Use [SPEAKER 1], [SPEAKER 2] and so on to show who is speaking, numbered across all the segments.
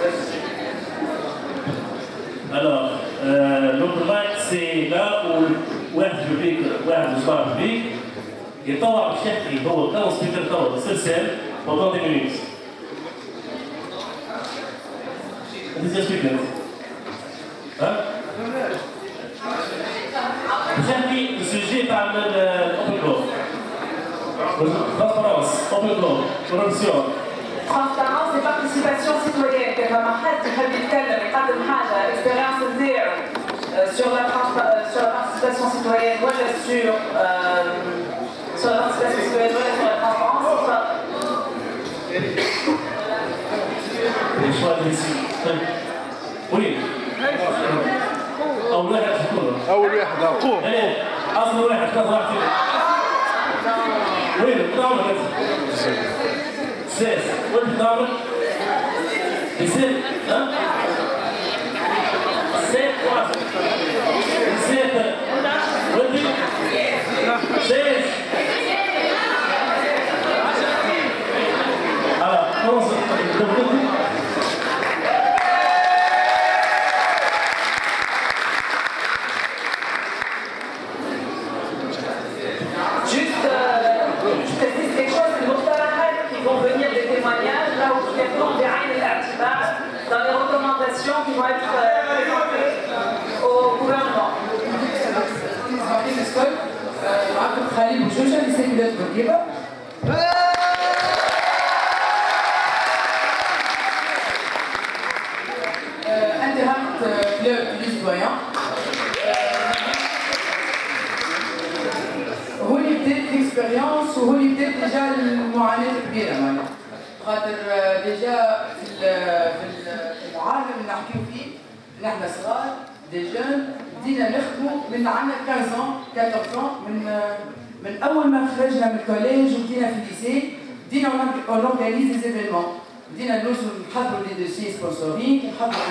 [SPEAKER 1] Alors, l'open mic, c'est là où واحد public, واحد مصطلح public يطور باش يحكي هو كان سبيكر توا السلسال pendant 10 minutes. This is speaker. ها؟ باش يحكي السوجي تاع الأوبن كلوب. Transparence, open door, corruption.
[SPEAKER 2] Transparence et participation citoyenne. كيف ما حد يحب يتكلم يقدم حاجة expérience نتاعو sur la participation citoyenne ولا sur la participation citoyenne ولا sur la transparence.
[SPEAKER 1] Les choix de ici. Oui. أول واحد شكون؟
[SPEAKER 3] أول واحد قوم.
[SPEAKER 1] أصل واحد ثلاث واحد. وين الطاولة هذه؟ سيس، وين الطاولة؟ يصير ها؟ سيس واحد. سيس وين؟ سيس. خلاص
[SPEAKER 2] dans les recommandations qui vont être présentées au gouvernement.
[SPEAKER 4] انتهكت كلوب ليزبويان هو اللي بدات ليكسبيريونس وهو اللي بدات ديجا المعاناه الكبيره معناها خاطر ديجا في العالم اللي نحكيو فيه نحن صغار دي جون بدينا نخدموا من عندنا 15 من اول ما خرجنا من الكوليج وبدينا في الليسي بدينا اورغانيزي دي زيفينمون بدينا نحضروا لي دوسيي سبونسورين نحضروا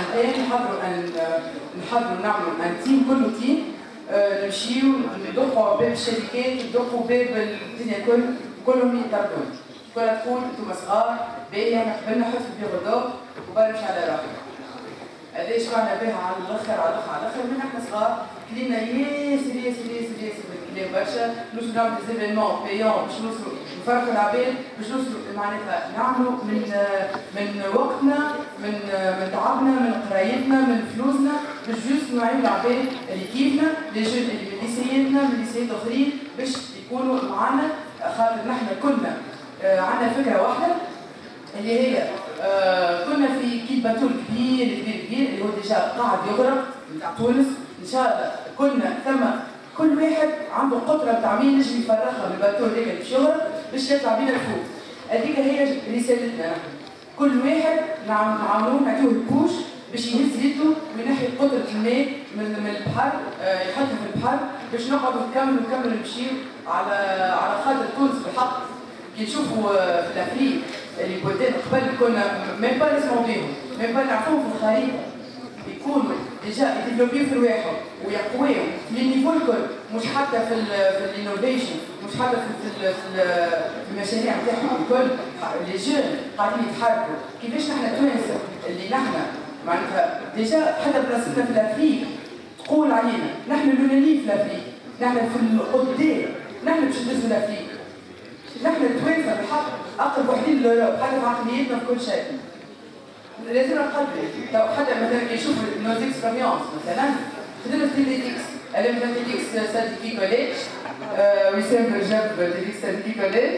[SPEAKER 4] نحضروا نعملوا ان تيم كله تيم نمشيو ندقوا باب الشركات ندقوا باب الدنيا كلهم يطردون كل تقول انتم صغار باهي انا قبل نحط في غدوء وبرمش على روحي. هذاش معنى بها على الاخر من احنا صغار كلينا ياسر بالكلام برشا نوصلوا نعملوا زيفينمون بيون باش نوصلوا نفرقوا العباد باش نوصلوا معناتها نعملوا من وقتنا من تعبنا من قرايتنا من فلوسنا باش جوست نوعيو العباد اللي كيفنا لي جون اللي من ليسياتنا من ليسيات اخرين باش يكونوا معنا خاطر نحن كنا عندنا فكره واحده اللي هي كنا في كيل باتول كبير اللي هو ديجا قاعد يغرق نتاع تونس ان شاء الله كنا ثم كل واحد عنده قدره نتاع مين نجم يفرغها من الباتول هذاك اللي باش يغرق باش يطلع بينا الفوق. هذيك هي رسالتنا نحن كل واحد نعاونوه نعطيوه البوش باش يهز يده وينحي قدره الماء من البحر يحطها في البحر باش نقعدوا نكملوا نمشيو على خاطر تونس بالحق. كي نشوفوا في الافريق اللي بلدان قبل كنا ميم با نسمعوا بيهم ميم با نعرفوهم في الخريطه يكونوا ديجا يديفلوبيو في رواحهم ويقواو في النيفو الكل مش حتى في الانوفيشن مش حتى في المشاريع نتاعهم الكل لي جون قاعدين يتحركوا كيفاش نحن توانسه اللي نحن معناتها ديجا حتى بلاصتنا في الافريق تقول علينا نحن اليونانيين في الافريق نحن في القدام نحن باش ندزوا الافريق نحن التوانسه بالحق اقرب وحدين للاوروب حتى في عقليتنا في كل شيء. لازم نقدروا حتى مثلا كي نشوف نوز اكسبيريونس مثلا خدمنا في تيليديكس انا مثلا تيليديكس ساديكي كوليج وسام جاب تيليديكس ساديكي كوليج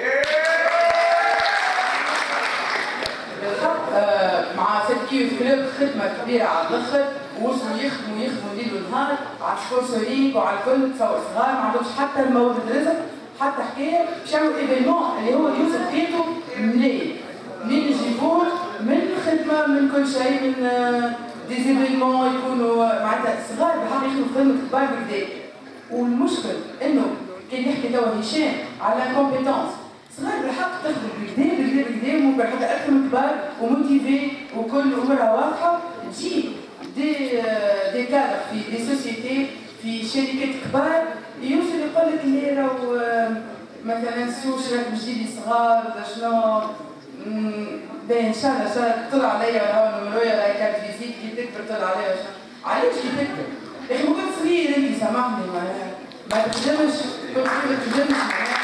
[SPEAKER 4] مع ساديكي كلوب خدمه كبيره على الاخر ووصلوا يخدموا ليل ونهار على السبونسورينغ وعلى الكل تصور صغار ما عندهمش حتى المورد رزق حتى حكايه باش يعملوا ايفينمون اللي هو يوصل فيتو منين يجيبوه من خدمه من كل شيء من دي ايفينمون يكونوا معناتها صغار بحق يخدموا خدمه كبار بكدا. والمشكل انه كي نحكي توا هشام على كومبيتونس صغار بالحق تخدم بكدا ومن بعد حتى اكثر من كبار وموتيفي وكل امورها واضحه تجيب دي كادر في دي سوسيتي في شركات كبار يوصل يقول لك اللي راهو مثلا السوق راك باش تجيبي صغار ولا شنو باهي ان شاء الله تطلع عليا ولا نمرويا ولا كارت فيزيك كي تكبر تطلع عليا علاش كي تكبر؟ يا اخي ما كنت صغير انت سامحني ما تخدمش ما تخدمش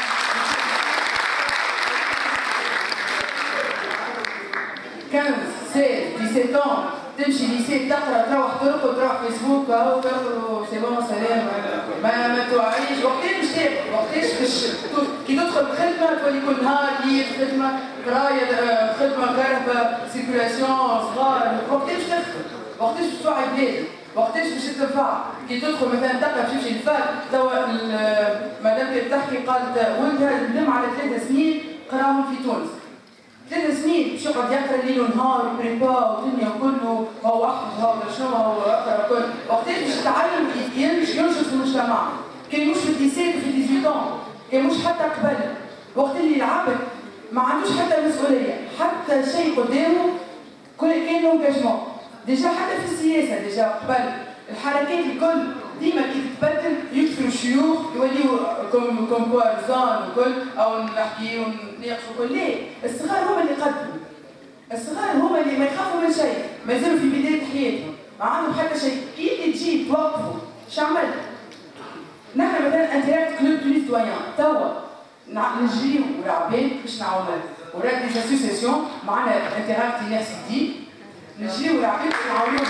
[SPEAKER 4] 15 16 17 ans تمشي ليسي تقرا تروح ترقد تروح فيسبوك اهو تاكل سي بون سلام ما توعيش وقتاش باش تاكل وقتاش باش كي تدخل خدمه تولي كل نهار ليل خدمه قرايه خدمه كهرباء سيركولاسيون صغار وقتاش باش تخدم وقتاش باش توعي بلادك وقتاش باش تنفع كي تدخل مثلا تقرا باش تمشي للفات توا مادام كانت تحكي قالت ولدها ندم على 3 سنين قراهم في تونس 3 سنين باش يقعد يقرا ليل ونهار وبريبا والدنيا كله هو احفظ هو شنو هو يقرا كل وقتاش باش يتعلم ينشط في المجتمع كان مش في الليسي في 18 كان مش حتى قبل وقت اللي العبد ما عندوش حتى مسؤوليه حتى شيء قدامه كان انجاجمون ديجا حتى في السياسه ديجا قبل الحركات الكل ديما كي تتبدل يكثروا الشيوخ يوليوا كوم كوا رزان وكل او نحكي ونناقشوا كل ليه الصغار هما اللي قدموا الصغار هما اللي ما يخافوا من شيء مازالوا في بدايه حياتهم ما عندهم حتى شيء كي تجي توقفوا اش عملت؟ نحن مثلا انتراكت كلوب تونس دويان توا نجريو العباد باش نعاونوا وراه دي اسوسياسيون معنا انتراكت ناس دي نجريو العباد باش نعاونوا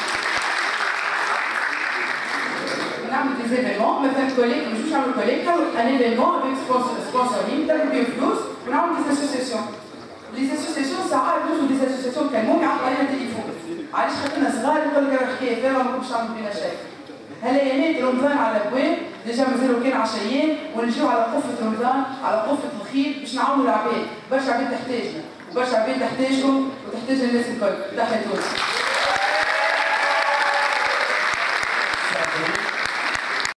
[SPEAKER 4] نعمل دي ايفينمون مثلا كوليك مش نعمل كوليك ان ايفينمون افيك سبونسورين تاخذ بيه فلوس ونعمل دي اسوسياسيون لي اسوسياسيون ساعات نوصلوا دي اسوسياسيون كلمهم يعطوا علينا تليفون علاش خاطرنا صغار يقول لك حكايه فيها ما كنتش نعمل بينا شيء هالأيامات رمضان على الابواب ديجا مازالوا كان عشيين ونجيو على قفه رمضان على قفه الخير باش نعاونوا العباد برشا عباد تحتاجنا وبرشا عباد تحتاجهم وتحتاج الناس الكل تحيا تونس